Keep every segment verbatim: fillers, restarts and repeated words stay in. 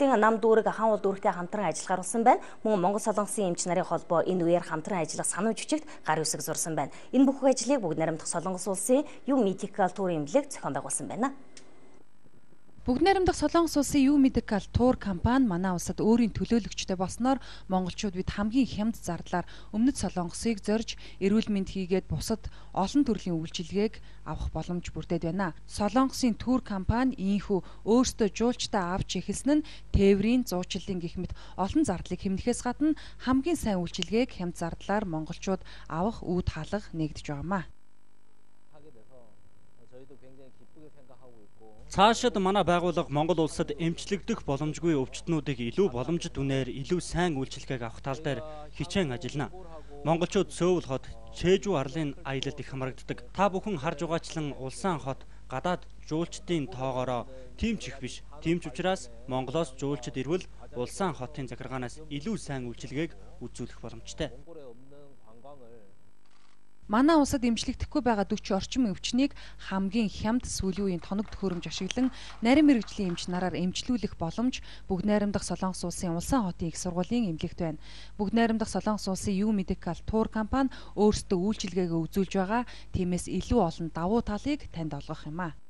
хотын нам дүүрэг хаан уул дүүрэгтэй хамтран ажиллахаар болсон байна. Мөн Монгол Солонгосын эмч нарын холбоо энэ үеэр хамтран ажиллах санамж хүчигт гар үсэг зурсан байна. Энэ бүх ажлыг Бүгд найрамдах Солонгос улсын Юу Медикал Тур эмнэлэг зохион байгуулсан байна. Бүгд найрамдах Солонгос улсын Юу Медикал Тур компани манай улсад өөрийн төлөөлөгчтэй болсноор монголчууд бид хамгийн хямд зардлаар өмнөд Солонгосыг зорж эрүүл мэнд хийгээд бусад олон төрлийн үйлчилгээг авах боломж бүрдээд байна. Солонгосын тур компани ийхүү өөрсдөө жуулчтай авч эхэлсэн нь тээврийн, зуучлалын гэх мэт олон зардлыг хэмнэхээс гадна хамгийн сайн үйлчилгээг хямд зардлаар монголчууд авах үүд хаалга нэгдэж байгаамаа. Цаашид манай байгууллага Монгол улсад эмчлэгдэх боломжгүй өвчтнүүдийг илүү боломжит үнээр илүү сайн үйлчилгээг авах тал дээр хичээн ажиллана. Монголчууд Сөүл хот, Чежүү арлын аялалд их хамрагддаг. Та бүхэн харж байгаачлан Улсан хот гадаад жуулчдын тоогоороо тийм ч их биш. Тийм ч учраас Монголоос жуулчид ирвэл Улсан хотын захиргаанаас илүү сайн үйлчилгээг үзүүлэх боломжтой. Манай улсад эмчлэгдэхгүй байгаа дөрвөн орчим өвчнийг хамгийн хямд сүүлийн үеийн тоног төхөөрөмж ашиглан нарийн мэрэгжлийн эмч нараар эмчлүүлэх боломж Бүгд найрамдах Солонгос улсын Улсан хотын их сургуулийн эмнэлэгт байна. Бүгд найрамдах Солонгос улсын Юу Медикал Тур компани өөрсдөө үйлчилгээгээ үзүүлж байгаа. Тиймээс илүү олон давуу талыг танд олгох юм а.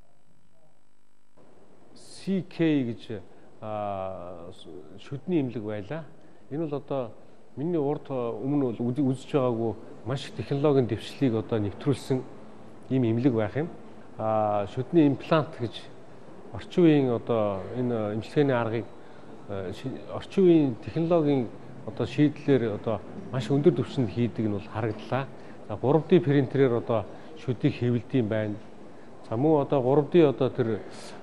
си кей гэж шүдний эмнэлэг байлаа. Энэ бол одоо миний урд өмнө бол үзэж байгаагүй маш их технологийн дэвшлийг одоо нэвтрүүлсэн ийм эмнэлэг байх юм. Аа шүдний имплант гэж орчин үеийн одоо энэ эмчилгээний аргыг орчин үеийн технологийн одоо шийдлэр одоо маш өндөр түвшинд хийдэг нь бол харагдлаа. За гурав дэ принтерээр одоо шүдийг хэвлэдэм байна. За мөн одоо гурав дэ одоо тэр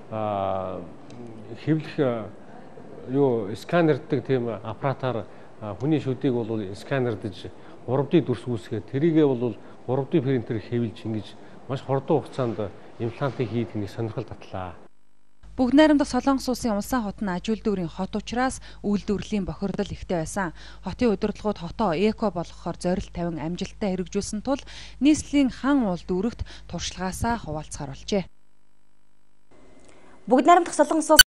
хэвлэх юу сканерддаг тийм аппаратаар хүний шүдийг бол сканердэж гурав дэ дүрс үүсгээд тэрийгээ бол гурав дэ принтер хэвлж ингэж маш хурдан хугацаанд имплантыг хийдэг нэг сонирхол татлаа. Бүгд найрамдах Солонгос улсын Улсан хот нь ажилд дүүрийн хот учраас үйлдвэрлэлийн бохирдол ихтэй байсан. Хотын удирдлагууд хотоо эко болгохоор зорилт тавин амжилттай хэрэгжүүлсэн тул нийслэлийн хан уул дүүрэгт туршлагаасаа хуваалцахаар болжээ. Бүгд найрамдах Солонгос